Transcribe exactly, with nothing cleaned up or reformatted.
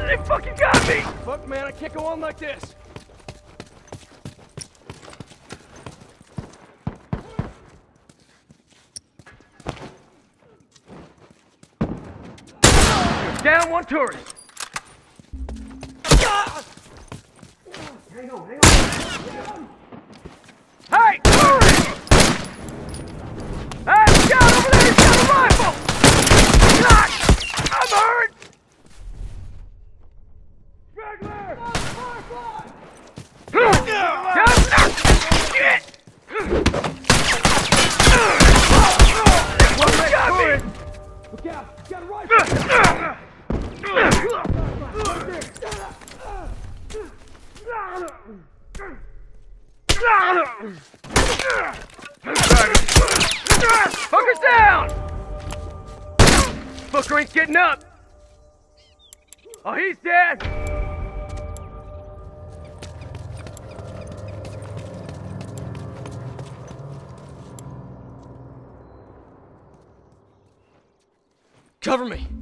They fucking got me! Fuck, man, I can't go on like this. Down one tourist. Hang on, hang on. Hey, tourist! Hey, scout over there! He's got a rifle! God! I'm hurt! Straggler! Shit! One got me! Look out! He's got a rifle! Fucker's down! Fucker ain't getting up! Oh, he's dead! Cover me!